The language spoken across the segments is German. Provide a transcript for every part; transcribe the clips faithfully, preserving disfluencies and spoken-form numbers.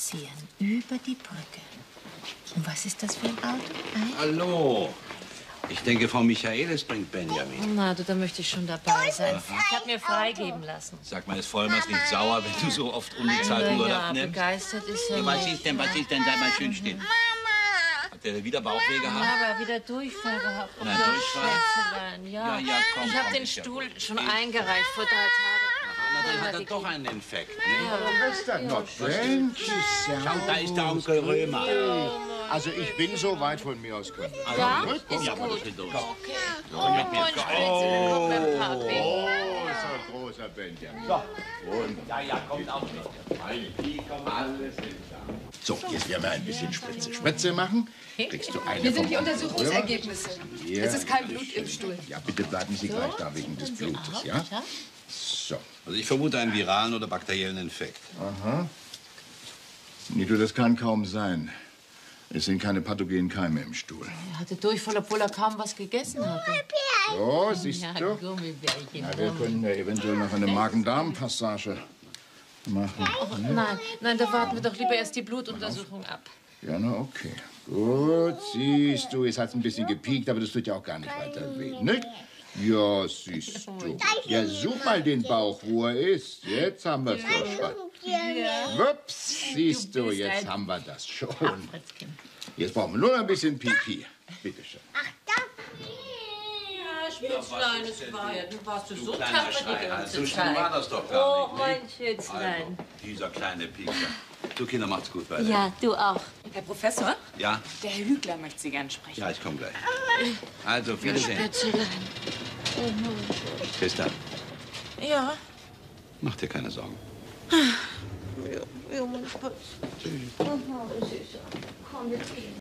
spazieren über die Brücke. Und was ist das für ein Auto? Ein? Hallo. Ich denke, Frau Michaelis bringt Benjamin. Na, du, da möchte ich schon dabei sein. Ich habe mir freigeben lassen. Sag mal, ist Vollmers nicht sauer, wenn du so oft unbezahlten Urlaub ja, nimmst? begeistert ist er Was nicht. ist denn, was ist denn? Sei mal schön still. Hat der wieder Bauchweh gehabt? Ja, aber wieder Durchfall gehabt. Na, Ja, Durchfall? Schätzelein, ja. Ja, ja, komm, ich habe komm, den ist ja Stuhl gut. schon eingereicht vor drei Tagen. Na, dann hat er doch einen Infekt, ne? Was ist das noch? Mensch, Schau, da ist der Onkel Römer. also ich bin so weit von mir aus können. Ja, Komm, ist ja, gut. was ist denn los? Okay. Komm mit mir. Komm mit dem Papi. Oh, ist ein großer Benjamin. So. Ja, ja, kommt auch mit. Die kommen alles hin. So, jetzt werden wir ein bisschen Spritze. Spritze machen. Kriegst du eine Hier sind vom die Untersuchungsergebnisse. Hier, Es ist kein bitte Blut im schön. Stuhl. Ja, bitte bleiben Sie gleich da wegen des Blutes, ja? So. Also ich vermute einen viralen oder bakteriellen Infekt. Aha. Nee, du, das kann kaum sein. Es sind keine pathogenen Keime im Stuhl. Er hatte Durchfall, obwohl er kaum was gegessen hatte. So, siehst Ja, du? Gummibärchen. Na, wir können ja eventuell noch eine Magen-Darm-Passage machen. Nein, nein, da warten wir doch lieber erst die Blutuntersuchung ab. Ja, na, okay. Gut, siehst du, es hat ein bisschen gepiekt, aber das tut ja auch gar nicht weiter weh, nicht? Ja, siehst du. Ja, such mal den Bauch, wo er ist. Jetzt haben wir es doch schon. Wups, siehst du, jetzt haben wir das schon. Jetzt brauchen wir nur noch ein bisschen Pipi. Bitte schön. Ja, Spitzlein, es war ja, du warst so Kleiner tapfer die Schreihals, ganze so schlimm war Zeit. das doch gar Oh, nicht, mein nicht? Schätzlein. Also, dieser kleine Piekser. Du, Kinder, macht's gut weiter. Ja, du auch. Herr Professor, Ja? der Herr Hügler möchte Sie gern sprechen. Ja, ich komme gleich. Also, auf Wiedersehen. Spitzlein. Christa, Ja. mach dir keine Sorgen. Ja, mein Schatz. Oh, Süßer. Komm, wir gehen.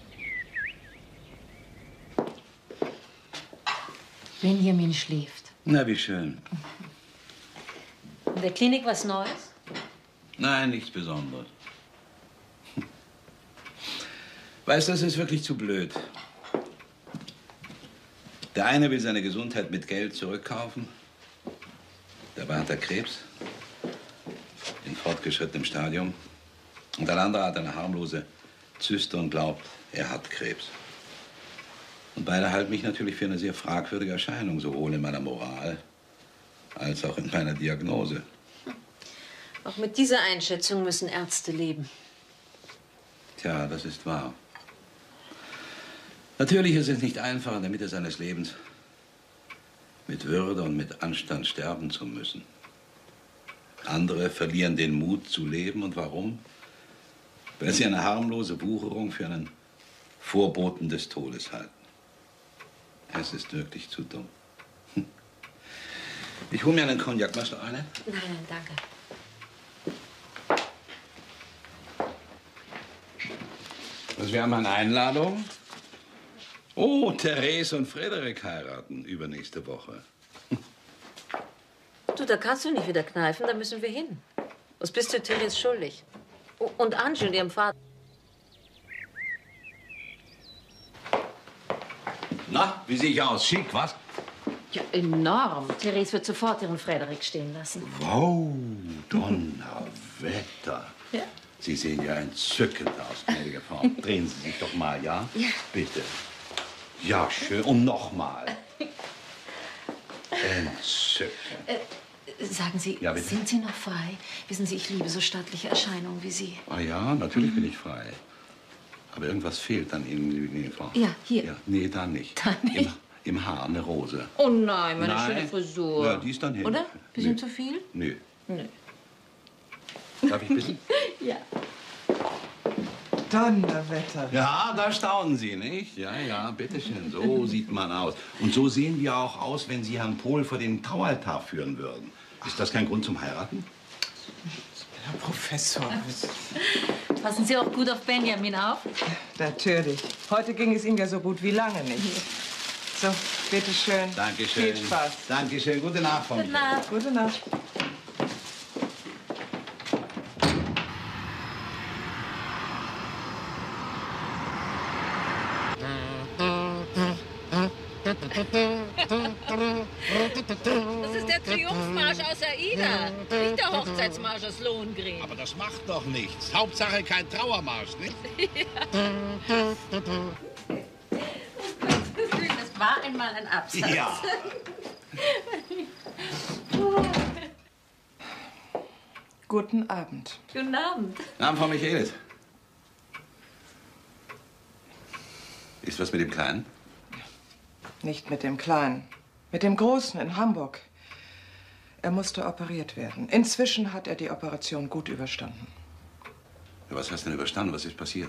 Benjamin schläft. Na, wie schön. In der Klinik was Neues? Nein, nichts Besonderes. Weißt du, das ist wirklich zu blöd. Der eine will seine Gesundheit mit Geld zurückkaufen. Dabei hat er Krebs. In fortgeschrittenem Stadium. Und der andere hat eine harmlose Zyste und glaubt, er hat Krebs. Und beide halten mich natürlich für eine sehr fragwürdige Erscheinung, sowohl in meiner Moral als auch in meiner Diagnose. Auch mit dieser Einschätzung müssen Ärzte leben. Tja, das ist wahr. Natürlich ist es nicht einfach, in der Mitte seines Lebens mit Würde und mit Anstand sterben zu müssen. Andere verlieren den Mut zu leben. Und warum? Weil sie eine harmlose Wucherung für einen Vorboten des Todes halten. Es ist wirklich zu dumm. Ich hole mir einen Cognac. Machst du eine? Nein, nein, danke. Also wir haben eine Einladung. Oh, Therese und Frederik heiraten übernächste Woche. Du, da kannst du nicht wieder kneifen, da müssen wir hin. Was bist du Therese schuldig? Oh, und Angie und ihrem Vater. Na, wie sehe ich aus? Schick, was? Ja, enorm. Therese wird sofort ihren Frederik stehen lassen. Wow, Donnerwetter. Ja. Sie sehen ja entzückend aus, gnädige Frau. Drehen Sie sich doch mal, ja? Ja. Bitte. Ja, schön. Und noch mal. Entzückend. Äh, sagen Sie, Ja, bitte? sind Sie noch frei? Wissen Sie, ich liebe so stattliche Erscheinungen wie Sie. Ah ja, natürlich bin ich frei. Aber irgendwas fehlt an Ihnen, gnädige Frau. Ja, hier. Ja, nee, da nicht. Da nicht? Im, Im Haar eine Rose. Oh nein, meine Nein. schöne Frisur. Ja, die ist dann hin. Oder? Bisschen Nö. zu viel? Nö. Nö. Darf ich bitten? Ja. Donnerwetter. Ja, da staunen Sie, nicht? Ja, ja, bitteschön. So sieht man aus. Und so sehen wir auch aus, wenn Sie Herrn Pohl vor den Traualtar führen würden. Ist das kein Grund zum Heiraten? Herr Professor. Passen Sie auch gut auf Benjamin auf? Natürlich. Heute ging es ihm ja so gut wie lange nicht. So, bitteschön. Dankeschön. Viel Spaß. Dankeschön. Gute Nacht, Frau Gute Nacht. Gute Nacht. Das ist der Triumphmarsch aus Aida. Nicht der Hochzeitsmarsch aus Lohengrin. Aber das macht doch nichts. Hauptsache kein Trauermarsch, nicht? Das war einmal ein Absatz. Ja. Guten Abend. Guten Abend. Guten Abend, Frau Michaelis. Ist was mit dem Kleinen? Nicht mit dem Kleinen, mit dem Großen in Hamburg. Er musste operiert werden. Inzwischen hat er die Operation gut überstanden. Ja, was hast du denn überstanden? Was ist passiert?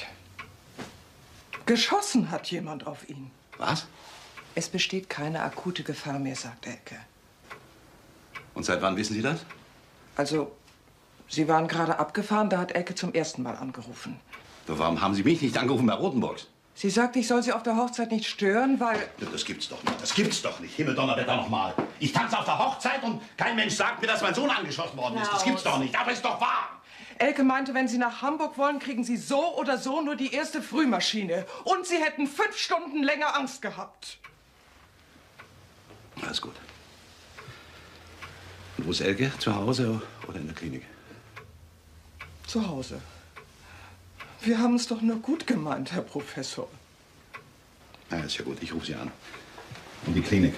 Geschossen hat jemand auf ihn. Was? Es besteht keine akute Gefahr mehr, sagt Elke. Und seit wann wissen Sie das? Also, Sie waren gerade abgefahren, da hat Elke zum ersten Mal angerufen. Doch warum haben Sie mich nicht angerufen bei Rotenburgs? Sie sagt, ich soll Sie auf der Hochzeit nicht stören, weil... Ja, das gibt's doch nicht. Das gibt's doch nicht. Himmeldonnerwetter noch mal. Ich tanze auf der Hochzeit und kein Mensch sagt mir, dass mein Sohn angeschossen worden ist. Das gibt's doch nicht. Aber ist doch wahr. Elke meinte, wenn Sie nach Hamburg wollen, kriegen Sie so oder so nur die erste Frühmaschine. Und Sie hätten fünf Stunden länger Angst gehabt. Alles gut. Und wo ist Elke? Zu Hause oder in der Klinik? Zu Hause. Wir haben es doch nur gut gemeint, Herr Professor. Na, ist ja gut. Ich rufe Sie an. In die Klinik.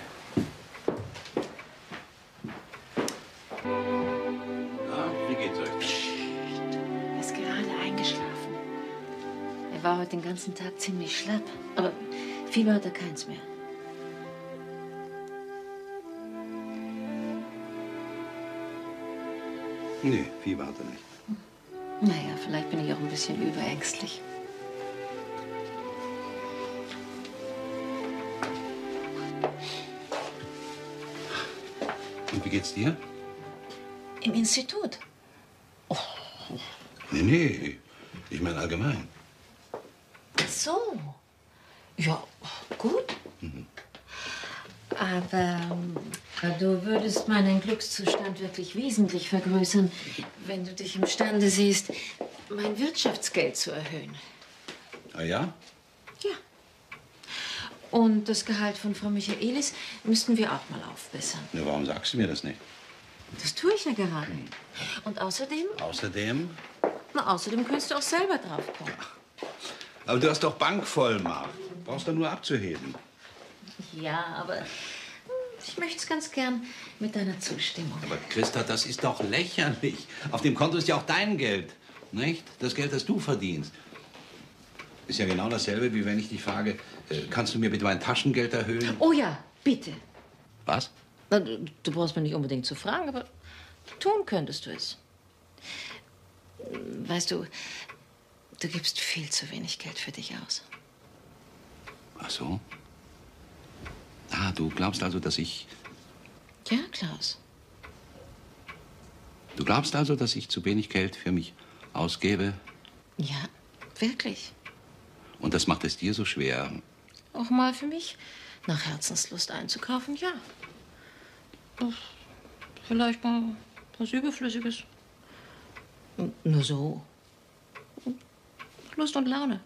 Na, wie geht's euch? Er ist gerade eingeschlafen. Er war heute den ganzen Tag ziemlich schlapp. Aber Fieber hat er keins mehr. Nee, Fieber hat er nicht. Naja, vielleicht bin ich auch ein bisschen überängstlich. Und wie geht's dir? Im Institut. Nee, nee. Ich meine allgemein. Ach so. Ja, gut. Mhm. Aber ähm, du würdest meinen Glückszustand wirklich wesentlich vergrößern, wenn du dich imstande siehst, mein Wirtschaftsgeld zu erhöhen. Ah ja? Ja. Und das Gehalt von Frau Michaelis müssten wir auch mal aufbessern. Ja, warum sagst du mir das nicht? Das tue ich ja gerade. Und außerdem, Außerdem? na, außerdem könntest du auch selber drauf kommen. Aber du hast doch Bankvollmacht. Brauchst doch nur abzuheben. Ja, aber hm, ich möchte es ganz gern mit deiner Zustimmung. Aber Christa, das ist doch lächerlich. Auf dem Konto ist ja auch dein Geld, nicht? Das Geld, das du verdienst. Ist ja genau dasselbe, wie wenn ich dich frage, äh, kannst du mir bitte mein Taschengeld erhöhen? Oh ja, bitte. Was? Na, du, du brauchst mir nicht unbedingt zu fragen, aber tun könntest du es. Weißt du, du gibst viel zu wenig Geld für dich aus. Ach so? Ah, du glaubst also, dass ich... Ja, Klaus. Du glaubst also, dass ich zu wenig Geld für mich ausgebe? Ja, wirklich. Und das macht es dir so schwer? Auch mal für mich nach Herzenslust einzukaufen, ja. Vielleicht mal was Überflüssiges. Nur so. Lust und Laune.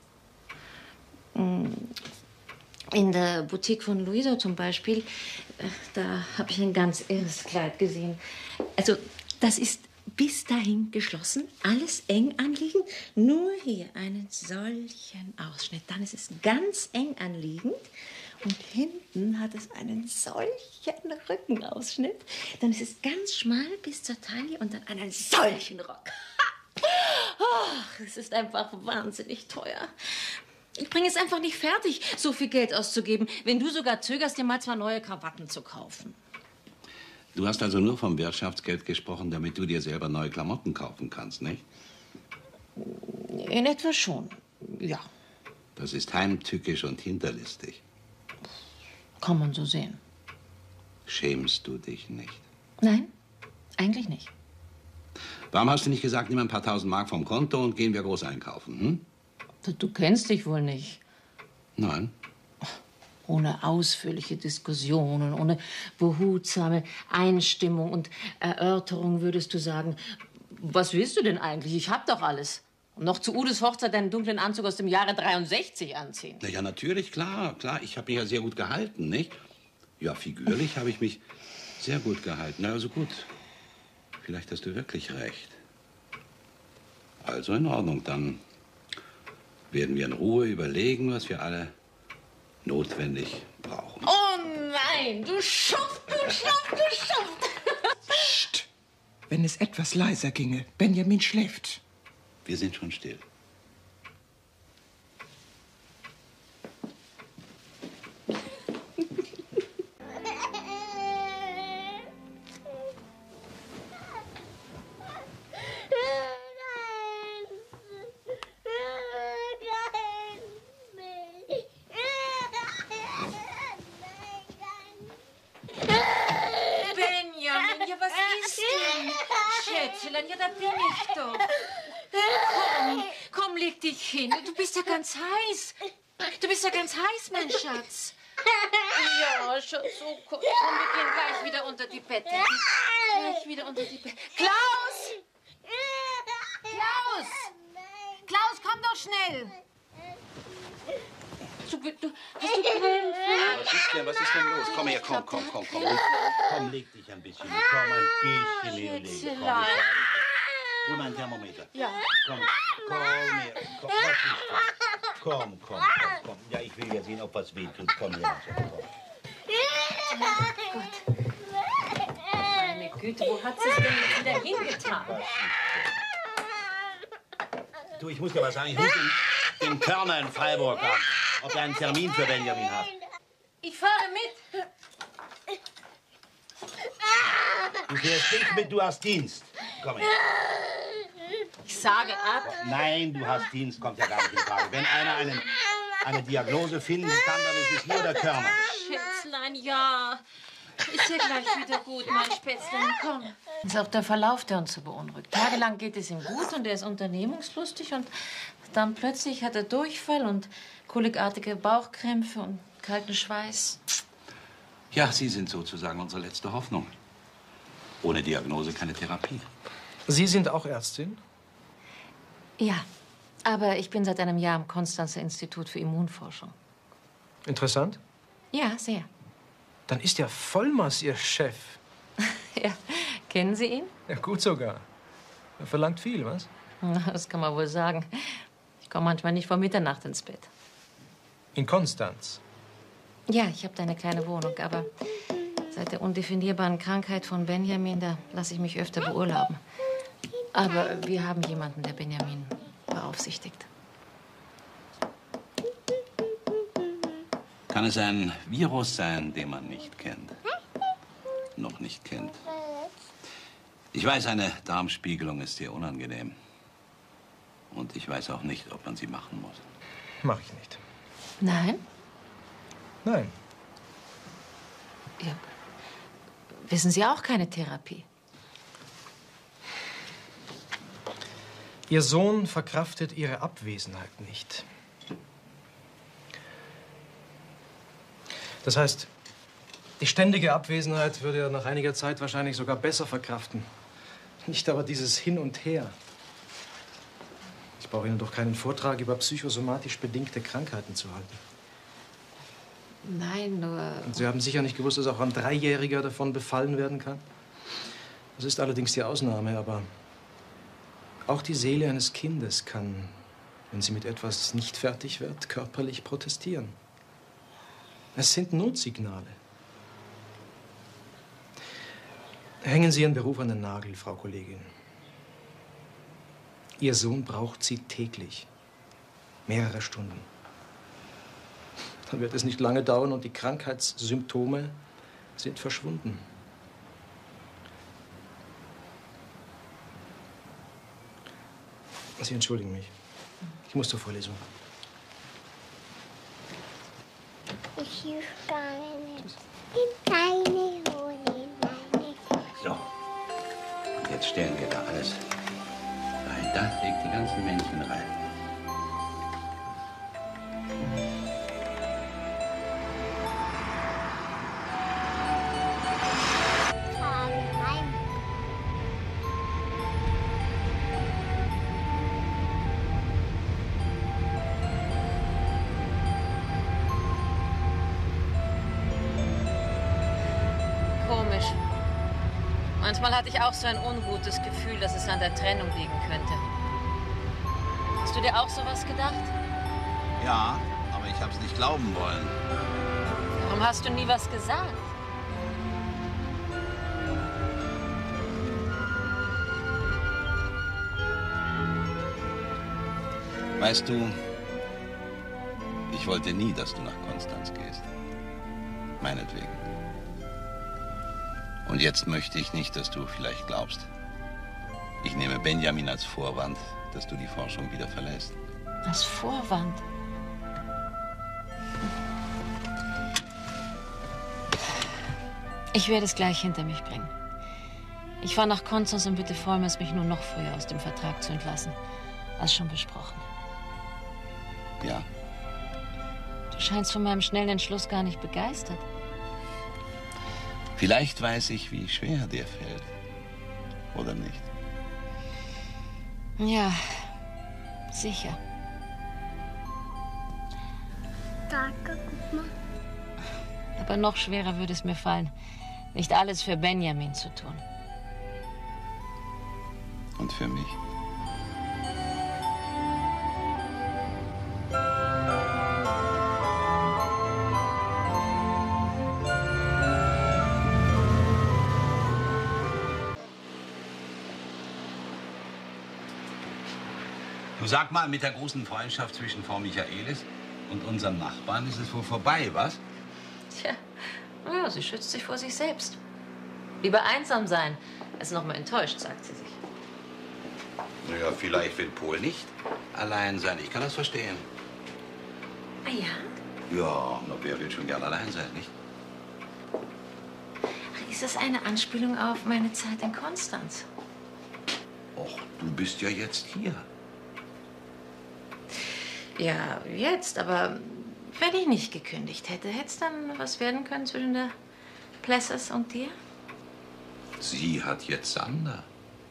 In der Boutique von Luisa zum Beispiel, da habe ich ein ganz irres Kleid gesehen. Also, das ist bis dahin geschlossen, alles eng anliegend. Nur hier einen solchen Ausschnitt. Dann ist es ganz eng anliegend. Und hinten hat es einen solchen Rückenausschnitt. Dann ist es ganz schmal bis zur Taille und dann einen solchen Rock. Ach, es ist einfach wahnsinnig teuer. Ich bringe es einfach nicht fertig, so viel Geld auszugeben, wenn du sogar zögerst, dir mal zwei neue Krawatten zu kaufen. Du hast also nur vom Wirtschaftsgeld gesprochen, damit du dir selber neue Klamotten kaufen kannst, nicht? In etwa schon, ja. Das ist heimtückisch und hinterlistig. Kann man so sehen. Schämst du dich nicht? Nein, eigentlich nicht. Warum hast du nicht gesagt, nimm ein paar tausend Mark vom Konto und gehen wir groß einkaufen, hm? Du, du kennst dich wohl nicht. Nein. Ohne ausführliche Diskussionen, ohne behutsame Einstimmung und Erörterung würdest du sagen, was willst du denn eigentlich? Ich hab doch alles. Und noch zu Udes Hochzeit deinen dunklen Anzug aus dem Jahre dreiundsechzig anziehen. Na ja, natürlich, klar, klar. Ich habe mich ja sehr gut gehalten, nicht? Ja, figürlich habe ich mich sehr gut gehalten. Na, also gut. Vielleicht hast du wirklich recht. Also in Ordnung, dann werden wir in Ruhe überlegen, was wir alle notwendig brauchen. Oh nein, du Schuft, du Schuft, du Schuft. Psst. Wenn es etwas leiser ginge. Benjamin schläft. Wir sind schon still. Ja, da bin ich doch. Komm, komm, leg dich hin. Du bist ja ganz heiß. Du bist ja ganz heiß, mein Schatz. Ja, Schatz, so komm, komm, wir gehen gleich wieder unter die Bette. Gleich wieder unter die Bette. Klaus! Klaus! Klaus, komm doch schnell. Du, du, hast du Krämpfe? Was ist denn, was ist denn los? Komm her, komm, komm, komm, komm. Komm, leg dich ein bisschen. Komm, ein bisschen hinlegen. Komm, hol mal ein Thermometer. Ja. Komm, komm her. Komm, was ist das? Komm, komm, komm, komm. Ja, ich will ja sehen, ob was wehtut. Komm her. Komm. Gott. Meine Güte, wo hat sie es denn jetzt wieder hingetan? Du, ich muss dir was sagen. Ich rufe den, den Körner in Freiburg an, ob er einen Termin für Benjamin hat. Ich fahre mit. Du fährst nicht mit, du hast Dienst. Komm her. Ich sage ab. Nein, du hast Dienst, kommt ja gar nicht in Frage. Wenn einer einen, eine Diagnose finden kann, dann ist es nur der Körner. Schätzlein, ja. Ist ja gleich wieder gut, mein Spätzlein, komm. Es ist auch der Verlauf, der uns so beunruhigt. Tagelang geht es ihm gut und er ist unternehmungslustig und dann plötzlich hat er Durchfall und kolikartige Bauchkrämpfe und kalten Schweiß. Ja, Sie sind sozusagen unsere letzte Hoffnung. Ohne Diagnose keine Therapie. Sie sind auch Ärztin? Ja, aber ich bin seit einem Jahr am Konstanzer Institut für Immunforschung. Interessant. Ja, sehr. Dann ist ja Vollmaß Ihr Chef. Ja, kennen Sie ihn? Ja, gut sogar. Er verlangt viel, was? Na, das kann man wohl sagen. Ich komme manchmal nicht vor Mitternacht ins Bett. In Konstanz? Ja, ich habe da eine kleine Wohnung, aber seit der undefinierbaren Krankheit von Benjamin, da lasse ich mich öfter beurlauben. Aber wir haben jemanden, der Benjamin beaufsichtigt. Kann es ein Virus sein, den man nicht kennt? Noch nicht kennt. Ich weiß, eine Darmspiegelung ist sehr unangenehm. Und ich weiß auch nicht, ob man sie machen muss. Mach ich nicht. Nein? Nein. Ja. Wissen Sie auch keine Therapie? Ihr Sohn verkraftet Ihre Abwesenheit nicht. Das heißt, die ständige Abwesenheit würde er nach einiger Zeit wahrscheinlich sogar besser verkraften. Nicht aber dieses Hin und Her. Ich brauche Ihnen doch keinen Vortrag über psychosomatisch bedingte Krankheiten zu halten. Nein, nur... Und Sie haben sicher nicht gewusst, dass auch ein Dreijähriger davon befallen werden kann? Das ist allerdings die Ausnahme, aber auch die Seele eines Kindes kann, wenn sie mit etwas nicht fertig wird, körperlich protestieren. Es sind Notsignale. Hängen Sie Ihren Beruf an den Nagel, Frau Kollegin. Ihr Sohn braucht Sie täglich. Mehrere Stunden. Dann wird es nicht lange dauern und die Krankheitssymptome sind verschwunden. Sie entschuldigen mich. Ich muss zur Vorlesung. So, und jetzt stellen wir da alles rein. Da legt die ganzen Männchen rein. Manchmal hatte ich auch so ein ungutes Gefühl, dass es an der Trennung liegen könnte. Hast du dir auch sowas gedacht? Ja, aber ich hab's nicht glauben wollen. Warum hast du nie was gesagt? Weißt du, ich wollte nie, dass du nach Konstanz gehst. Meinetwegen. Und jetzt möchte ich nicht, dass du vielleicht glaubst. Ich nehme Benjamin als Vorwand, dass du die Forschung wieder verlässt. Als Vorwand? Ich werde es gleich hinter mich bringen. Ich fahre nach Konstanz und bitte Vollmers, mich nur noch früher aus dem Vertrag zu entlassen, als schon besprochen. Ja. Du scheinst von meinem schnellen Entschluss gar nicht begeistert. Vielleicht weiß ich, wie schwer dir fällt. Oder nicht? Ja, sicher. Danke, guck mal. Aber noch schwerer würde es mir fallen, nicht alles für Benjamin zu tun. Und für mich. Du sag mal, mit der großen Freundschaft zwischen Frau Michaelis und unserem Nachbarn ist es wohl vorbei, was? Tja, naja, sie schützt sich vor sich selbst. Lieber einsam sein, als noch mal enttäuscht, sagt sie sich. Naja, vielleicht will Pol nicht allein sein. Ich kann das verstehen. Ah ja? Ja, na, wer will schon gern allein sein, nicht? Ach, ist das eine Anspielung auf meine Zeit in Konstanz? Och, du bist ja jetzt hier. Ja, jetzt, aber wenn ich nicht gekündigt hätte, hätte es dann was werden können zwischen der Plessers und dir? Sie hat jetzt Sander.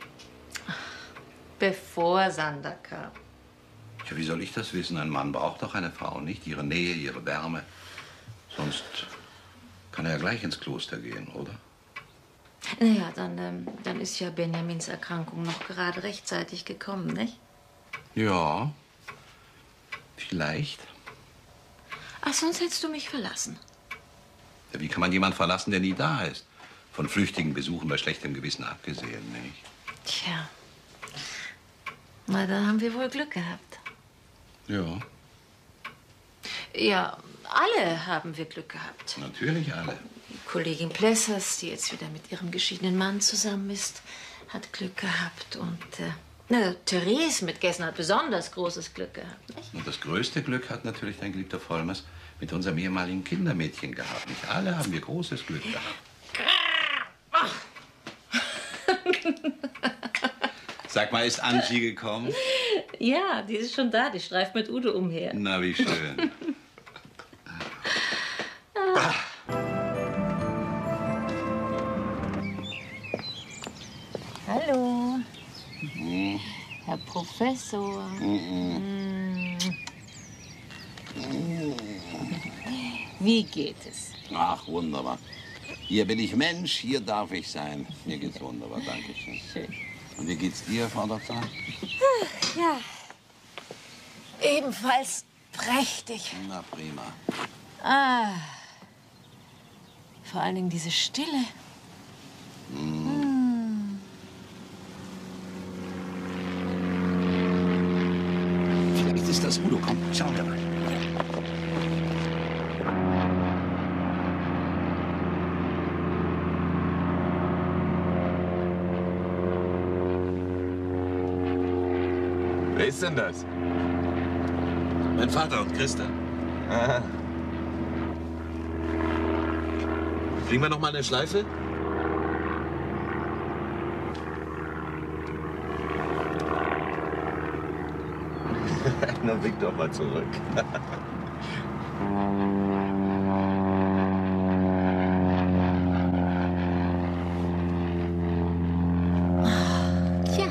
Bevor Sander kam. Ja, wie soll ich das wissen? Ein Mann braucht doch eine Frau, nicht? Ihre Nähe, ihre Wärme. Sonst kann er ja gleich ins Kloster gehen, oder? Naja, dann, ähm, dann ist ja Benjamins Erkrankung noch gerade rechtzeitig gekommen, nicht? Ja, vielleicht. Ach, sonst hättest du mich verlassen. Ja, wie kann man jemanden verlassen, der nie da ist? Von flüchtigen Besuchen bei schlechtem Gewissen abgesehen, nicht? Tja. Na, da haben wir wohl Glück gehabt. Ja, Ja, alle haben wir Glück gehabt. natürlich alle. Die Kollegin Plessers, die jetzt wieder mit ihrem geschiedenen Mann zusammen ist, hat Glück gehabt. Und äh, na, Therese mit Gessen hat besonders großes Glück gehabt, nicht? Und das größte Glück hat natürlich dein geliebter Vollmers mit unserem ehemaligen Kindermädchen gehabt. Nicht alle haben wir großes Glück gehabt. Sag mal, ist Angie gekommen? Ja, die ist schon da. Die streift mit Udo umher. Na, wie schön. Hallo, Herr Professor. Mm. Wie geht es? Ach, wunderbar. Hier bin ich Mensch, hier darf ich sein. Mir geht's wunderbar, danke schön. Schön. Und wie geht's dir, Frau Doktor? Ja, ebenfalls prächtig. Na, prima. Ah, vor allen Dingen diese Stille. Hm. Vielleicht ist das Udo. Komm, schauen wir mal. Wer ist denn das? Mein Vater und Christa. Aha. Kriegen wir noch mal eine Schleife? Na, wick doch mal zurück. Tja.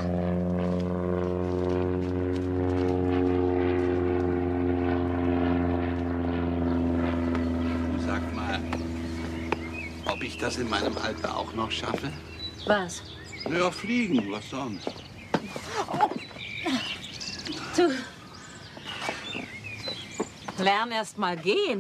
Sag mal, ob ich das in meinem Alter auch noch schaffe? Was? Ja, fliegen, was sonst? Oh. Du. Lern erst mal gehen.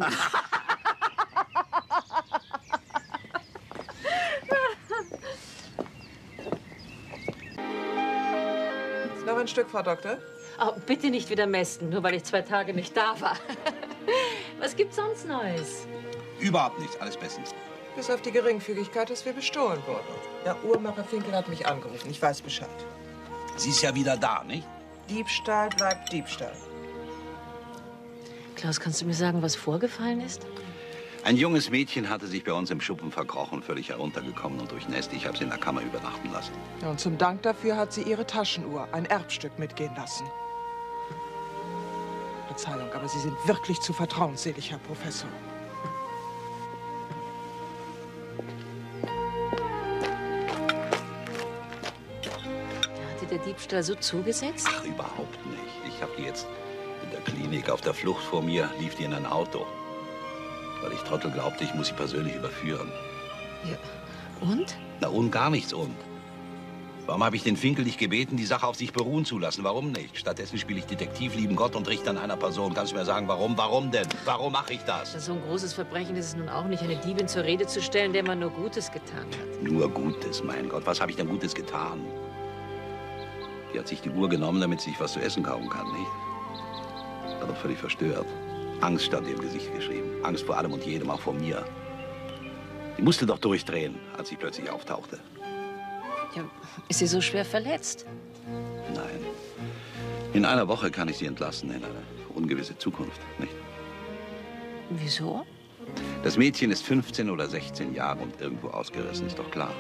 Noch ein Stück, Frau Doktor? Oh, bitte nicht wieder mästen, nur weil ich zwei Tage nicht da war. Was gibt's sonst Neues? Überhaupt nichts, alles bestens. Bis auf die Geringfügigkeit, dass wir bestohlen wurden. Der Uhrmacher Finkel hat mich angerufen. Ich weiß Bescheid. Sie ist ja wieder da, nicht? Diebstahl bleibt Diebstahl. Klaus, kannst du mir sagen, was vorgefallen ist? Ein junges Mädchen hatte sich bei uns im Schuppen verkrochen, völlig heruntergekommen und durchnässt. Ich habe sie in der Kammer übernachten lassen. Ja, und zum Dank dafür hat sie ihre Taschenuhr, ein Erbstück, mitgehen lassen. Verzeihung, aber Sie sind wirklich zu vertrauensselig, Herr Professor. Hat dir der Diebstahl so zugesetzt? Ach, überhaupt nicht. Ich habe die jetzt in der Klinik auf der Flucht vor mir, lief die in ein Auto. Weil ich Trottel glaubte, ich muss sie persönlich überführen. Ja. Und? Na, und gar nichts und. Warum habe ich den Finkel nicht gebeten, die Sache auf sich beruhen zu lassen? Warum nicht? Stattdessen spiele ich Detektiv, lieben Gott, und richte an einer Person. Kannst du mir sagen, warum? Warum denn? Warum mache ich das? So ein großes Verbrechen ist es nun auch nicht, eine Diebin zur Rede zu stellen, der man nur Gutes getan hat. Nur Gutes, mein Gott. Was habe ich denn Gutes getan? Die hat sich die Uhr genommen, damit sie sich was zu essen kaufen kann, nicht? War doch völlig verstört. Angst stand ihr im Gesicht geschrieben. Angst vor allem und jedem, auch vor mir. Die musste doch durchdrehen, als sie plötzlich auftauchte. Ja, ist sie so schwer verletzt? Nein. In einer Woche kann ich sie entlassen in eine ungewisse Zukunft, nicht? Wieso? Das Mädchen ist fünfzehn oder sechzehn Jahre und irgendwo ausgerissen, ist doch klar.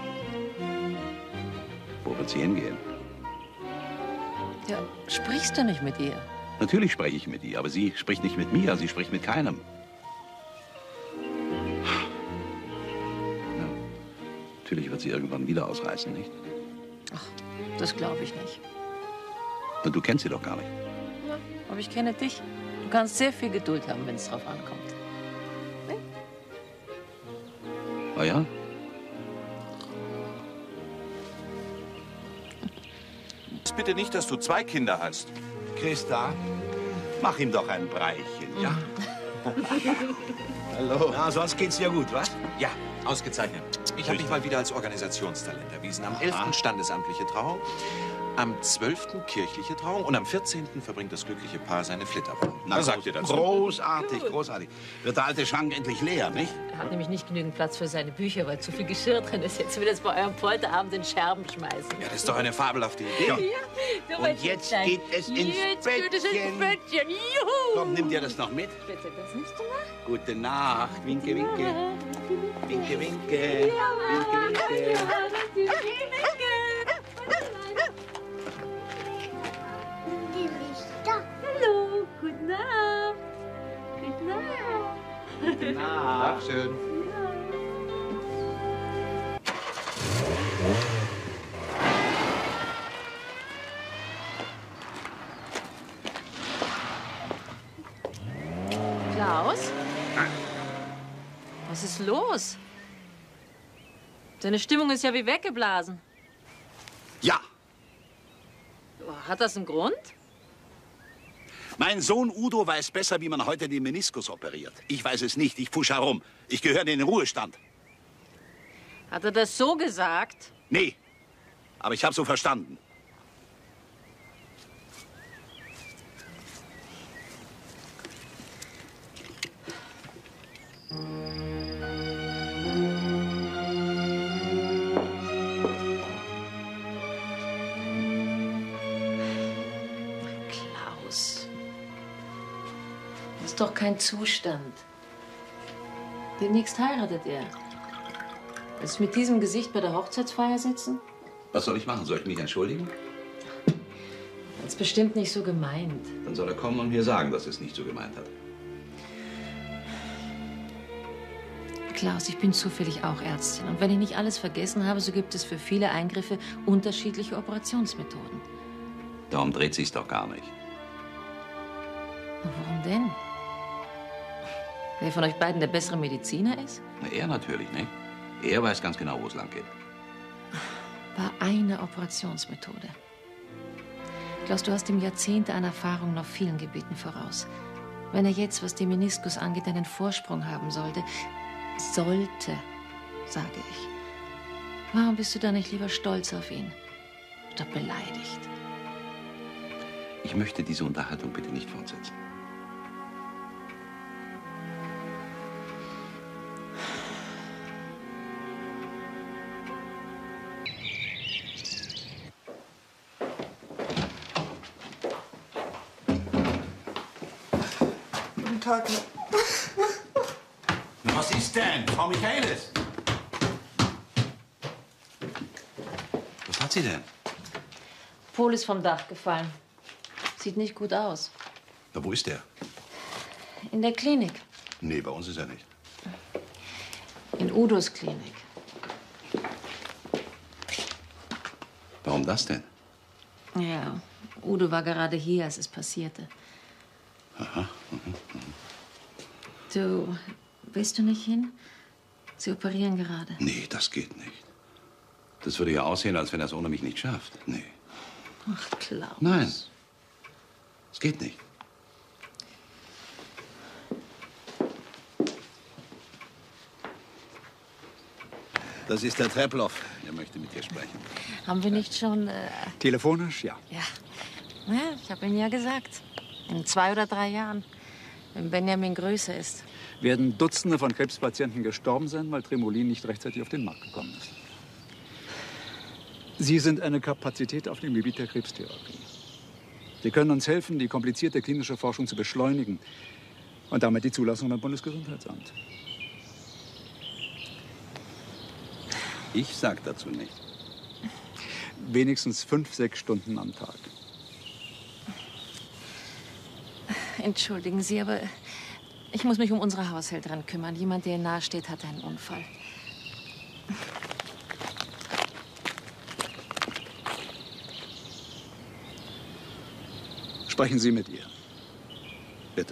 Wo wird sie hingehen? Ja, sprichst du nicht mit ihr? Natürlich spreche ich mit ihr, aber sie spricht nicht mit mir, sie spricht mit keinem. Ja, natürlich wird sie irgendwann wieder ausreißen, nicht? Ach, das glaube ich nicht. Und du kennst sie doch gar nicht. Ja, aber ich kenne dich. Du kannst sehr viel Geduld haben, wenn es drauf ankommt. Ne? Ah ja? Bitte nicht, dass du zwei Kinder hast. Christa, mach ihm doch ein Breichen, ja? Hallo. Na, sonst geht's dir gut, was? Ja, ausgezeichnet. Ich habe mich mal wieder als Organisationstalent erwiesen. Am elften standesamtliche Trauung, am zwölften kirchliche Trauung und am vierzehnten verbringt das glückliche Paar seine Flitterwochen. Na, Was sagt ihr dazu? Großartig, großartig. Wird der alte Schrank endlich leer, nicht? Er hat nämlich nicht genügend Platz für seine Bücher, weil zu viel Geschirr drin ist. Jetzt will er es bei eurem Polterabend in Scherben schmeißen. Ja, das ist doch eine fabelhafte Idee. Ja. Du Und weißt jetzt nicht, geht es ins Jetzt geht es ins Bettchen. Bettchen. Juhu! Komm, nimm dir das noch mit. Bitte, das nimmst du nach? Gute Nacht. Winke, winke. Winke, winke. Winke, winke. Hallo, gute Nacht. Gute Nacht. Gute Nacht. Schön. Klaus? Was ist los? Deine Stimmung ist ja wie weggeblasen. Ja, Hat das einen Grund? mein Sohn Udo weiß besser, wie man heute den Meniskus operiert. Ich weiß es nicht, ich pfusch herum. Ich gehöre in den Ruhestand. Hat er das so gesagt? Nee, aber ich habe so verstanden. Klaus. Das ist doch kein Zustand. Demnächst heiratet er. Willst du mit diesem Gesicht bei der Hochzeitsfeier sitzen? Was soll ich machen? Soll ich mich entschuldigen? Das ist bestimmt nicht so gemeint. Dann soll er kommen und mir sagen, dass er es nicht so gemeint hat. Klaus, ich bin zufällig auch Ärztin. Und wenn ich nicht alles vergessen habe, so gibt es für viele Eingriffe unterschiedliche Operationsmethoden. Darum dreht sich's doch gar nicht. Na, warum denn? Wer von euch beiden der bessere Mediziner ist? Na, er natürlich, nicht? Er weiß ganz genau, wo es lang geht. war eine Operationsmethode. Klaus, du hast ihm Jahrzehnte an Erfahrung auf vielen Gebieten voraus. Wenn er jetzt, was den Meniskus angeht, einen Vorsprung haben sollte, sollte, sage ich, warum bist du da nicht lieber stolz auf ihn, statt beleidigt? Ich möchte diese Unterhaltung bitte nicht fortsetzen. Guten Tag. Na, was ist denn, Frau Michaelis? Was hat sie denn? Pol ist vom Dach gefallen. Sieht nicht gut aus. Na, wo ist der? In der Klinik. Nee, bei uns ist er nicht. In Udos Klinik. Warum das denn? Ja, Udo war gerade hier, als es passierte. Aha. Mhm. Mhm. Du, willst du nicht hin? Sie operieren gerade. Nee, das geht nicht. Das würde ja aussehen, als wenn er es ohne mich nicht schafft. Nee. Ach, Klaus. Nein. Es geht nicht. Das ist der Treplow. Er möchte mit dir sprechen. Haben wir nicht schon... Äh... Telefonisch, ja. Ja. Ja, ich habe Ihnen ja gesagt. In zwei oder drei Jahren, wenn Benjamin größer ist. Werden Dutzende von Krebspatienten gestorben sein, weil Tremolin nicht rechtzeitig auf den Markt gekommen ist. Sie sind eine Kapazität auf dem Gebiet der Krebstherapie. Sie können uns helfen, die komplizierte klinische Forschung zu beschleunigen und damit die Zulassung beim Bundesgesundheitsamt. Ich sag dazu nicht. Wenigstens fünf, sechs Stunden am Tag. Entschuldigen Sie, aber ich muss mich um unsere Haushälterin kümmern. Jemand, der ihr nahesteht, hatte einen Unfall. Sprechen Sie mit ihr. Bitte.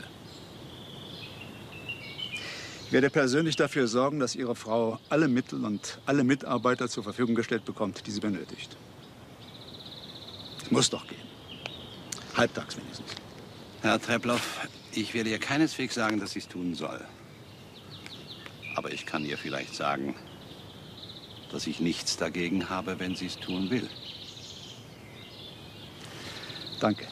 Ich werde persönlich dafür sorgen, dass Ihre Frau alle Mittel und alle Mitarbeiter zur Verfügung gestellt bekommt, die sie benötigt. Es muss doch gehen. Halbtags wenigstens. Herr Treplow, ich werde ihr keineswegs sagen, dass sie es tun soll. Aber ich kann ihr vielleicht sagen, dass ich nichts dagegen habe, wenn sie es tun will. Danke.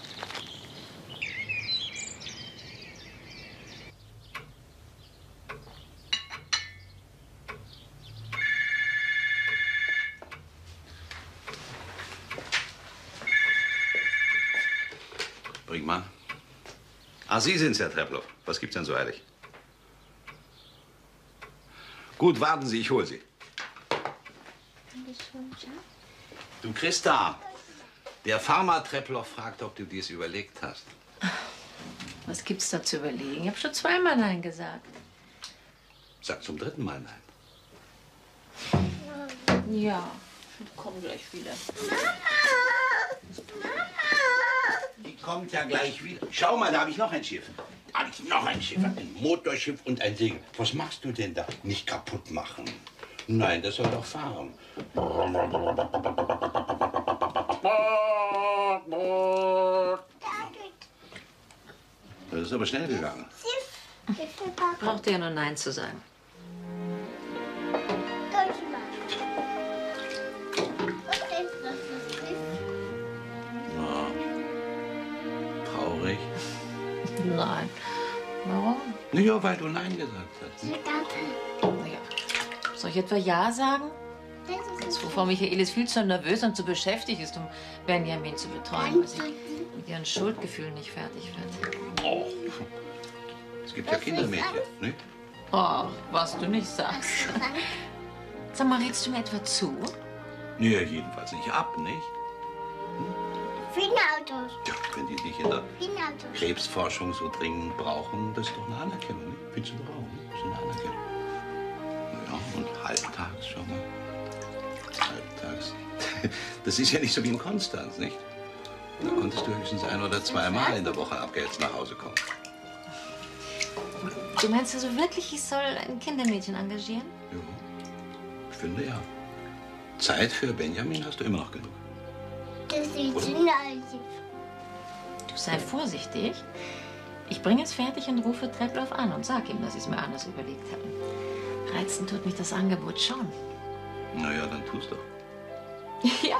Bring mal. Ah, Sie sind's, Herr Treplow. Was gibt's denn so eilig? Gut, warten Sie, ich hol Sie. Du, Christa, der Farmer Treplow fragt, ob du dir's überlegt hast. Was gibt's da zu überlegen? Ich habe schon zweimal Nein gesagt. Sag zum dritten Mal Nein. Ja, ich komm gleich wieder. Die kommt ja gleich wieder. Schau mal, da habe ich noch ein Schiff. Da habe ich noch ein Schiff, ein Motorschiff und ein Segel. Was machst du denn da? Nicht kaputt machen. Nein, das soll doch fahren. Das ist aber schnell gegangen. Braucht ihr nur Nein zu sagen. Na, traurig. Nein. Warum? Ja, weil du Nein gesagt hast. Naja. Soll ich etwa Ja sagen? Das, wovor Michael ist viel zu nervös und zu beschäftigt ist, um Benjamin zu betreuen, weil sie mit ihren Schuldgefühlen nicht fertig wird. Oh. Es gibt ja Kindermädchen, nicht? Oh, was du nicht sagst. Sag mal, redest du mir etwa zu? Nee, jedenfalls nicht ab, nicht? Autos. Ja, wenn die dich in der Krebsforschung so dringend brauchen, das ist doch eine Anerkennung, nicht? Findest du doch auch, nicht? Das ist eine Anerkennung. Ja, und halbtags, schau mal. Halbtags. Das ist ja nicht so wie in Konstanz, nicht? Da konntest du höchstens ein oder zweimal in der Woche abgehetzt nach Hause kommen. Du meinst also wirklich, ich soll ein Kindermädchen engagieren? Ja, ich finde ja. Zeit für Benjamin hast du immer noch genug. Das sieht Oder? schön. Du sei vorsichtig. Ich bringe es fertig und rufe Treplow an und sag ihm, dass ich es mir anders überlegt habe. Reizen tut mich das Angebot schon. Na ja, dann tu's doch. Ja.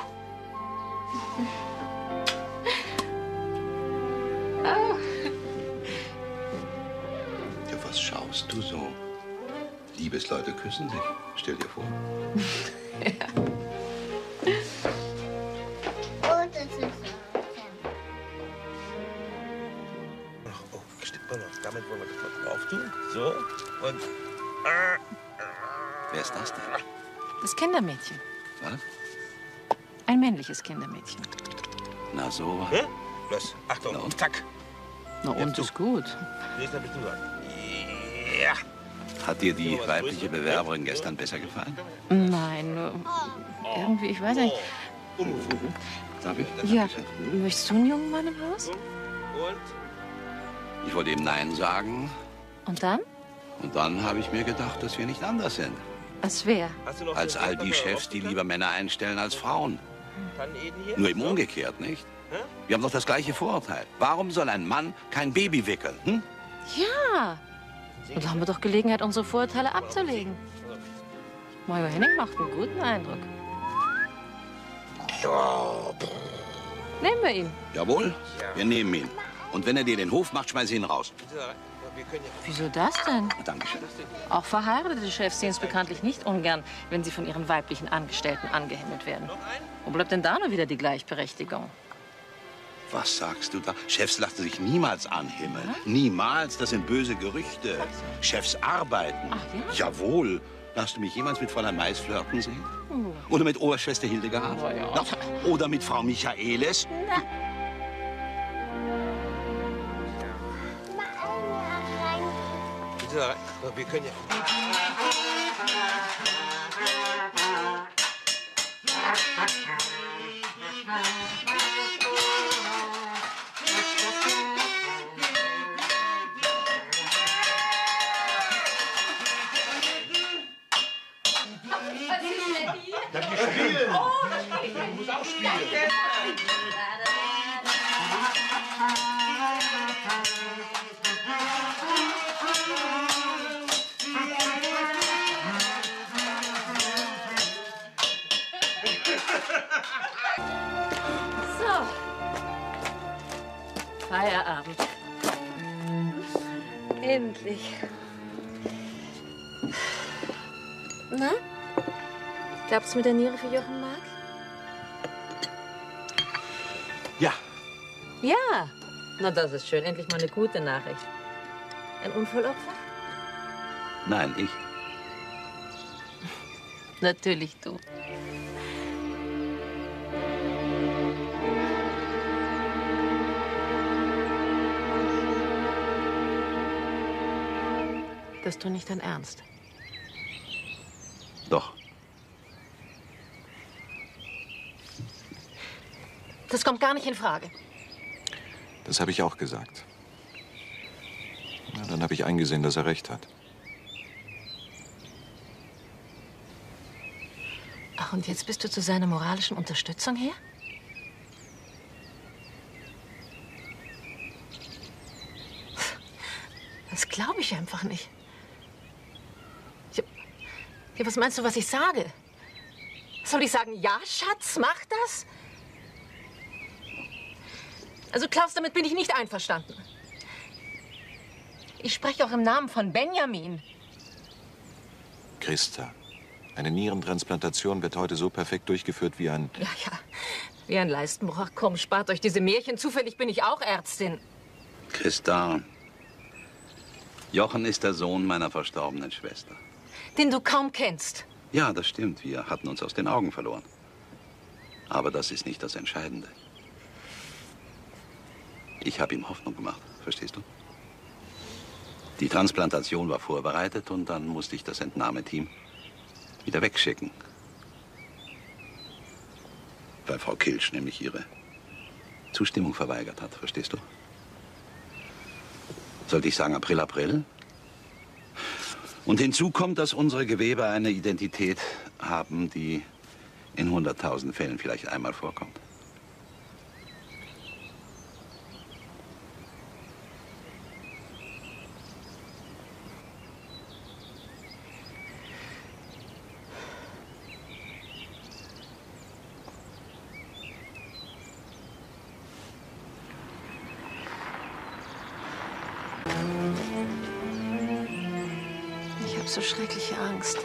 Oh. Ja, was schaust du so? Liebesleute küssen sich. Stell dir vor. Ja. Oh, das ist so. Oh, stimmt mal noch. Damit wollen wir das mal drauf tun. So. Und. Äh, Wer ist das denn? Das Kindermädchen. Was? Ein männliches Kindermädchen. Na so. Hä? Los, Achtung, und zack. Na und, ist gut. Nächster bist du dran. Ja. Hat dir die weibliche Bewerberin gestern besser gefallen? Nein, nur irgendwie, ich weiß nicht. Darf ich? Ja, möchtest du einen jungen Mann im Haus? Und? Ich wollte ihm Nein sagen. Und dann? Und dann habe ich mir gedacht, dass wir nicht anders sind. Als wer? Als all die Chefs, die lieber Männer einstellen als Frauen. Nur eben umgekehrt, nicht? Wir haben doch das gleiche Vorurteil. Warum soll ein Mann kein Baby wickeln? Hm? Ja. Und da haben wir doch Gelegenheit, unsere Vorurteile abzulegen. Major Henning macht einen guten Eindruck. Nehmen wir ihn. Jawohl, wir nehmen ihn. Und wenn er dir den Hof macht, schmeiß ihn raus. Wieso das denn? Dankeschön. Auch verheiratete Chefs sehen es bekanntlich nicht ungern, wenn sie von ihren weiblichen Angestellten angehimmelt werden. Wo bleibt denn da nur wieder die Gleichberechtigung? Was sagst du da? Chefs lassen sich niemals anhimmeln. Ja? Niemals. Das sind böse Gerüchte. Chefs arbeiten. Ach ja? Jawohl. Hast du mich jemals mit Fräulein Mais flirten sehen? Oh. Oder mit Oberschwester Hildegard? Oh ja. Na, oder mit Frau Michaelis? Na. Bitte da rein. So, wir können ja. Darf ich spielen? Oh, ich muss auch spielen. So. Feierabend. Endlich. Na? Klappt's mit der Niere für Jochen Mark? Ja. Ja. Na, das ist schön. Endlich mal eine gute Nachricht. Ein Unfallopfer? Nein, ich. Natürlich du. Das ist doch nicht dein Ernst. Doch. Das kommt gar nicht in Frage. Das habe ich auch gesagt. Na, dann habe ich eingesehen, dass er recht hat. Ach, und jetzt bist du zu seiner moralischen Unterstützung her? Das glaube ich einfach nicht. Ich, ja, was meinst du, was ich sage? Soll ich sagen, ja, Schatz, mach das? Also, Klaus, damit bin ich nicht einverstanden. Ich spreche auch im Namen von Benjamin. Christa, eine Nierentransplantation wird heute so perfekt durchgeführt wie ein... Ja, ja, wie ein Leistenbruch. Ach, komm, spart euch diese Märchen. Zufällig bin ich auch Ärztin. Christa, Jochen ist der Sohn meiner verstorbenen Schwester. Den du kaum kennst. Ja, das stimmt. Wir hatten uns aus den Augen verloren. Aber das ist nicht das Entscheidende. Ich habe ihm Hoffnung gemacht, verstehst du? Die Transplantation war vorbereitet und dann musste ich das Entnahmeteam wieder wegschicken. Weil Frau Kilsch nämlich ihre Zustimmung verweigert hat, verstehst du? Sollte ich sagen April, April? Und hinzu kommt, dass unsere Gewebe eine Identität haben, die in hunderttausend Fällen vielleicht einmal vorkommt. Ich habe so schreckliche Angst.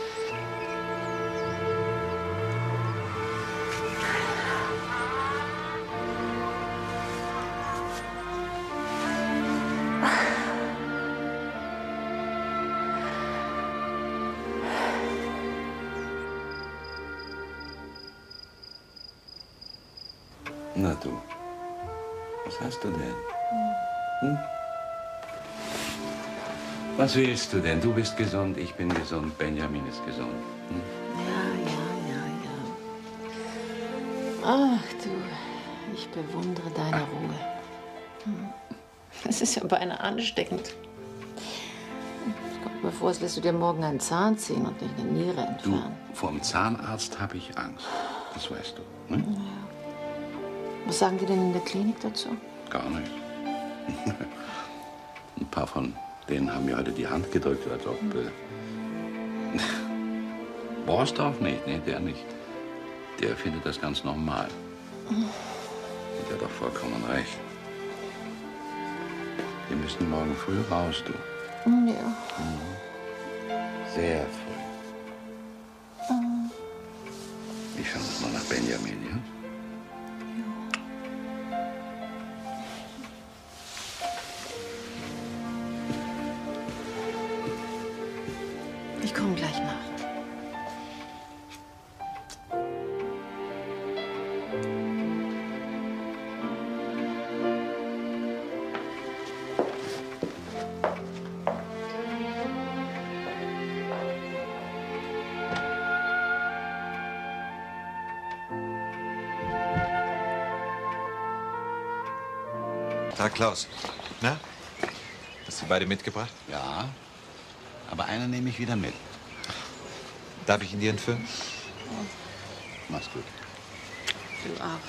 Na du, was hast du denn? Hm? Was willst du denn? Du bist gesund, ich bin gesund, Benjamin ist gesund. Hm? Ja, ja, ja, ja. Ach du, ich bewundere deine Ruhe. Hm. Das ist ja beinahe ansteckend. Kommt mir vor, als lässt du dir morgen einen Zahn ziehen und nicht eine Niere entfernen. Du, vom Zahnarzt habe ich Angst. Das weißt du. Hm? Ja. Was sagen die denn in der Klinik dazu? Gar nicht. Ein paar von denen haben mir heute die Hand gedrückt, als ob... Äh Borsdorf nicht, nee, der nicht. Der findet das ganz normal. Und der hat doch vollkommen recht. Wir müssen morgen früh raus, du. Ja. Mhm. Sehr früh. Mhm. Ich schaue noch mal nach Benjamin, ja? Ich komme gleich nach. Tag, Klaus. Na? Hast du beide mitgebracht? Ja, aber einen nehme ich wieder mit. Darf ich ihn dir entführen? Mach's gut. Du auch.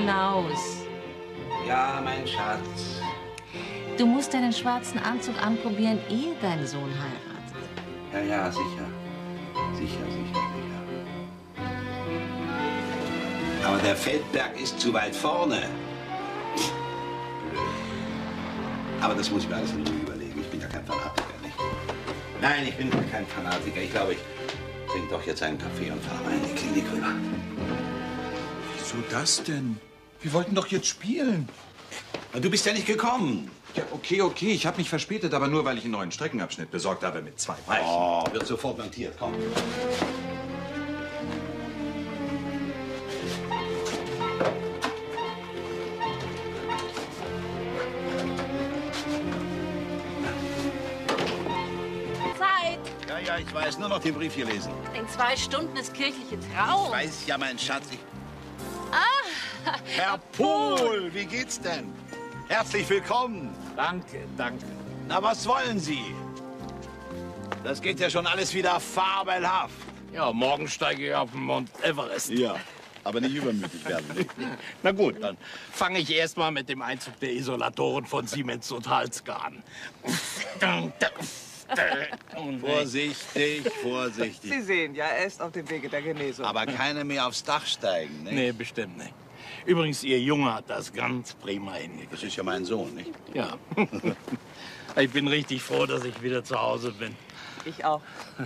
Klaus. Ja, mein Schatz. Du musst deinen schwarzen Anzug anprobieren, ehe dein Sohn heiratet. Ja, ja, sicher. Sicher, sicher, sicher. Aber der Feldberg ist zu weit vorne. Blöd. Aber das muss ich mir alles in Ruhe überlegen. Ich bin ja kein Fanatiker, nicht? Nein, ich bin kein Fanatiker. Ich glaube, ich trinke doch jetzt einen Kaffee und fahre mal in die Klinik rüber. Wieso das denn? Wir wollten doch jetzt spielen. Du bist ja nicht gekommen. Ja, okay, okay. Ich habe mich verspätet, aber nur, weil ich einen neuen Streckenabschnitt besorgt habe mit zwei Weichen. Oh, wird sofort montiert. Komm. Zeit! Ja, ja, ich weiß. Nur noch den Brief hier lesen. In zwei Stunden ist kirchliche Trauung. Ich weiß ja, mein Schatz. Ich... Ah! Herr Pohl, wie geht's denn? Herzlich willkommen. Danke, danke. Na, was wollen Sie? Das geht ja schon alles wieder fabelhaft. Ja, morgen steige ich auf den Mount Everest. Ja, aber nicht übermütig werden. Na gut, dann fange ich erst mal mit dem Einzug der Isolatoren von Siemens und Halske an. Vorsichtig, vorsichtig. Sie sehen ja, er ist auf dem Wege der Genesung. Aber keine mehr aufs Dach steigen, nicht? Nee, bestimmt nicht. Übrigens, Ihr Junge hat das ganz prima hingekriegt. Das ist ja mein Sohn, nicht? Ja. Ich bin richtig froh, dass ich wieder zu Hause bin. Ich auch.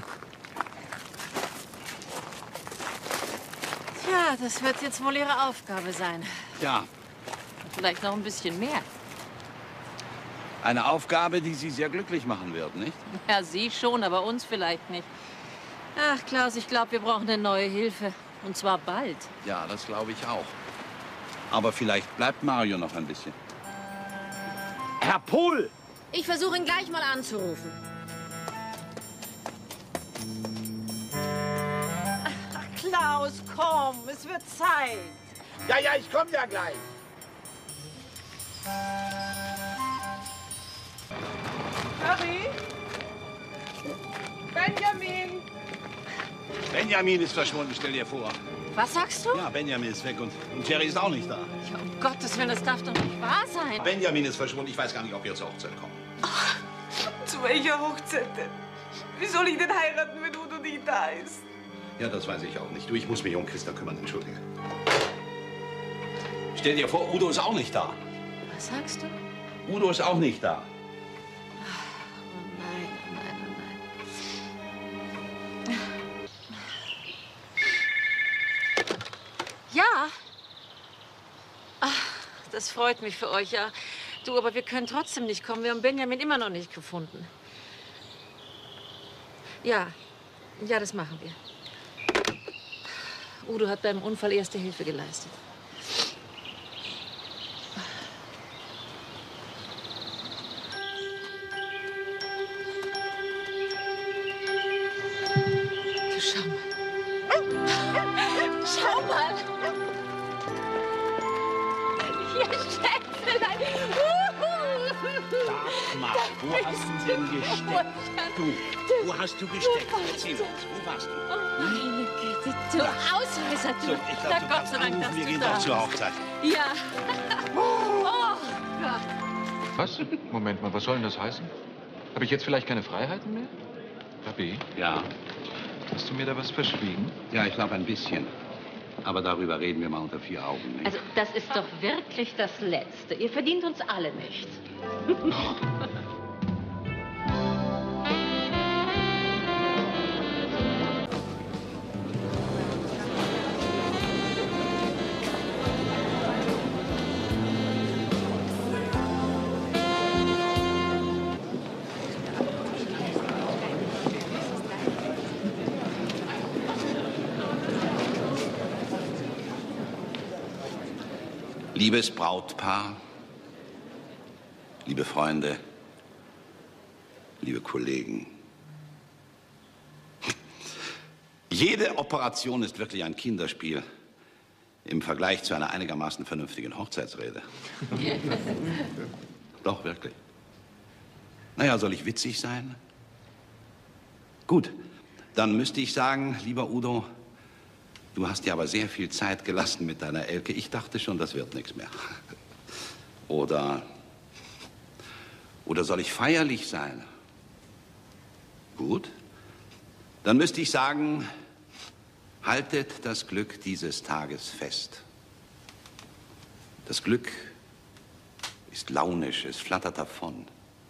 Tja, das wird jetzt wohl Ihre Aufgabe sein. Ja, Vielleicht noch ein bisschen mehr. eine Aufgabe, die Sie sehr glücklich machen wird, nicht? Ja, Sie schon, aber uns vielleicht nicht. Ach, Klaus, ich glaube, wir brauchen eine neue Hilfe. Und zwar bald. Ja, das glaube ich auch. Aber vielleicht bleibt Mario noch ein bisschen. Herr Pohl! Ich versuche ihn gleich mal anzurufen. Ach, Klaus, komm, es wird Zeit. Ja, ja, ich komme ja gleich. Harry? Benjamin? Benjamin ist verschwunden, stell dir vor. Was sagst du? Ja, Benjamin ist weg und, und Jerry ist auch nicht da. Ja, um Gottes Willen, das darf doch nicht wahr sein. Benjamin ist verschwunden. Ich weiß gar nicht, ob wir zur Hochzeit kommen. Zu welcher Hochzeit denn? Wie soll ich denn heiraten, wenn Udo nicht da ist? Ja, das weiß ich auch nicht. Du, ich muss mich um Christa kümmern, entschuldige. Stell dir vor, Udo ist auch nicht da. Was sagst du? Udo ist auch nicht da. Oh nein, oh nein, oh nein. Ja. Ach, das freut mich für euch, ja. Du, aber wir können trotzdem nicht kommen. Wir haben Benjamin immer noch nicht gefunden. Ja, ja, das machen wir. Udo hat beim Unfall erste Hilfe geleistet. Du, schau mal. Schau mal. Hier Schätzelein. Sag mal, wo hast du denn gesteckt? Du, wo hast du gesteckt? Erzähl uns, wo warst du? Oh, meine Güte, du Ausreißer, du. So, ich Na, glaube, du Gott kannst sei Dank, anrufen, dass wir du gehen da doch zur bist. Hochzeit. Ja. Oh Gott. Was? Moment mal, was soll denn das heißen? Habe ich jetzt vielleicht keine Freiheiten mehr? Papi? Ja. Hast du mir da was verschwiegen? Ja, ich glaube ein bisschen. Aber darüber reden wir mal unter vier Augen, nicht? Also, das ist doch wirklich das Letzte. Ihr verdient uns alle nicht. Liebes Brautpaar, liebe Freunde, liebe Kollegen. Jede Operation ist wirklich ein Kinderspiel im Vergleich zu einer einigermaßen vernünftigen Hochzeitsrede. Doch, wirklich. Naja, soll ich witzig sein? Gut, dann müsste ich sagen, lieber Udo, Du hast dir aber sehr viel Zeit gelassen mit deiner Elke. Ich dachte schon, das wird nichts mehr. Oder, oder soll ich feierlich sein? Gut. Dann müsste ich sagen, haltet das Glück dieses Tages fest. Das Glück ist launisch, es flattert davon.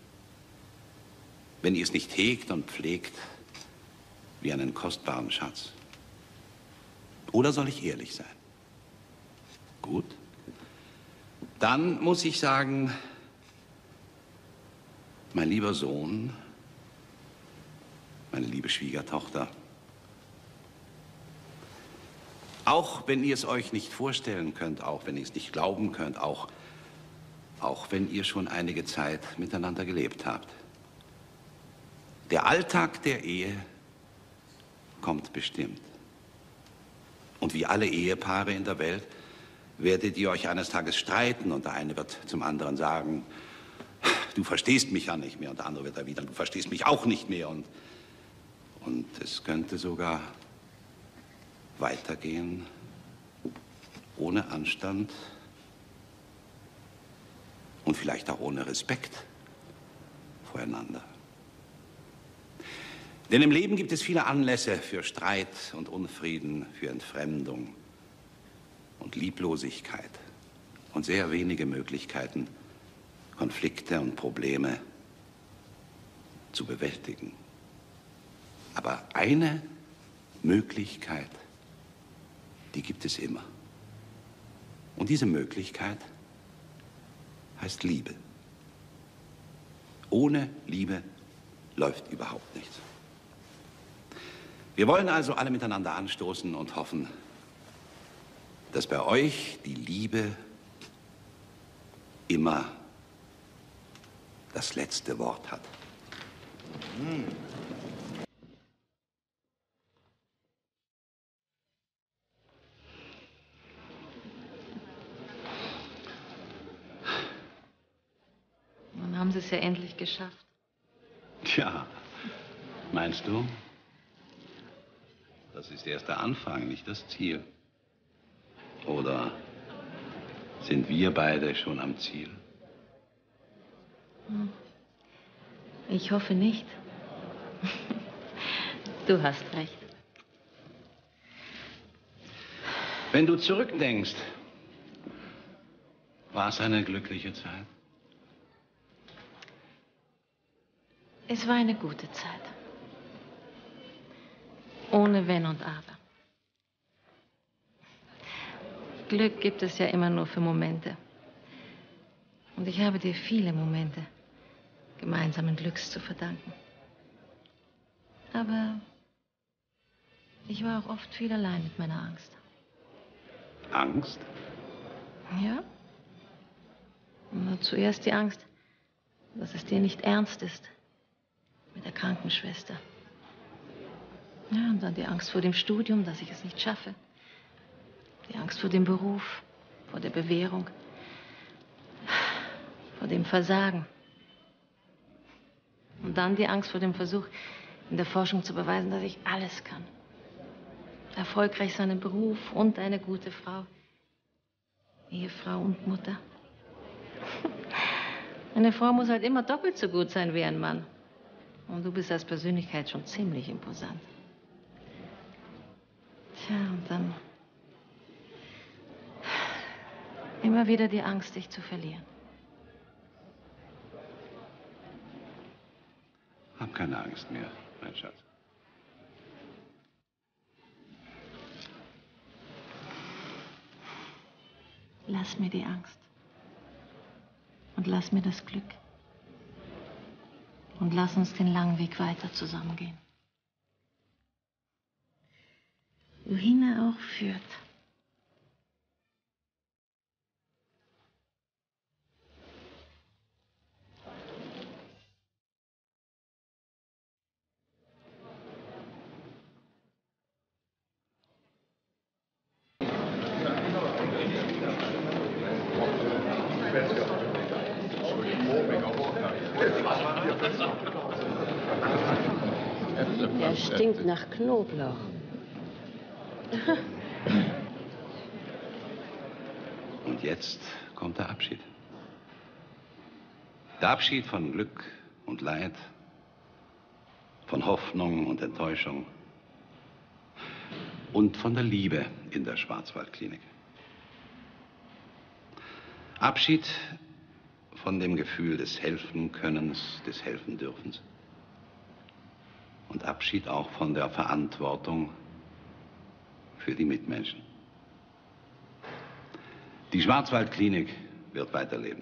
Wenn ihr es nicht hegt und pflegt wie einen kostbaren Schatz. Oder soll ich ehrlich sein? Gut. Dann muss ich sagen, mein lieber Sohn, meine liebe Schwiegertochter, auch wenn ihr es euch nicht vorstellen könnt, auch wenn ihr es nicht glauben könnt, auch, auch wenn ihr schon einige Zeit miteinander gelebt habt. Der Alltag der Ehe kommt bestimmt. Und wie alle Ehepaare in der Welt werdet ihr euch eines Tages streiten und der eine wird zum anderen sagen, du verstehst mich ja nicht mehr und der andere wird erwidern, du verstehst mich auch nicht mehr und, und es könnte sogar weitergehen ohne Anstand und vielleicht auch ohne Respekt voreinander. Denn im Leben gibt es viele Anlässe für Streit und Unfrieden, für Entfremdung und Lieblosigkeit und sehr wenige Möglichkeiten, Konflikte und Probleme zu bewältigen. Aber eine Möglichkeit, die gibt es immer. Und diese Möglichkeit heißt Liebe. Ohne Liebe läuft überhaupt nichts. Wir wollen also alle miteinander anstoßen und hoffen, dass bei euch die Liebe immer das letzte Wort hat. Hm. Nun haben Sie es ja endlich geschafft. Tja, meinst du? Das ist erst der Anfang, nicht das Ziel. Oder sind wir beide schon am Ziel? Hm. Ich hoffe nicht. Du hast recht. Wenn du zurückdenkst, war es eine glückliche Zeit? Es war eine gute Zeit. Ohne Wenn und Aber. Glück gibt es ja immer nur für Momente. Und ich habe dir viele Momente gemeinsamen Glücks zu verdanken. Aber ich war auch oft viel allein mit meiner Angst. Angst? Ja. Und zuerst die Angst, dass es dir nicht ernst ist mit der Krankenschwester. Ja, und dann die Angst vor dem Studium, dass ich es nicht schaffe. Die Angst vor dem Beruf, vor der Bewährung, vor dem Versagen. Und dann die Angst vor dem Versuch, in der Forschung zu beweisen, dass ich alles kann. Erfolgreich sein im Beruf und eine gute Frau. Ehefrau und Mutter. Eine Frau muss halt immer doppelt so gut sein wie ein Mann. Und du bist als Persönlichkeit schon ziemlich imposant. Tja, und dann immer wieder die Angst, dich zu verlieren. Hab keine Angst mehr, mein Schatz. Lass mir die Angst. Und lass mir das Glück. Und lass uns den langen Weg weiter zusammengehen. Wohin er auch führt. Der stinkt nach Knoblauch. Und jetzt kommt der Abschied. Der Abschied von Glück und Leid, von Hoffnung und Enttäuschung und von der Liebe in der Schwarzwaldklinik. Abschied von dem Gefühl des Helfenkönnens, des Helfendürfens. Und Abschied auch von der Verantwortung für die Mitmenschen. Die Schwarzwaldklinik wird weiterleben.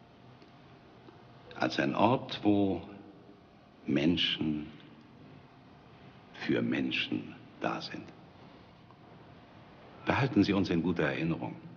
Als ein Ort, wo Menschen für Menschen da sind. Behalten Sie uns in guter Erinnerung.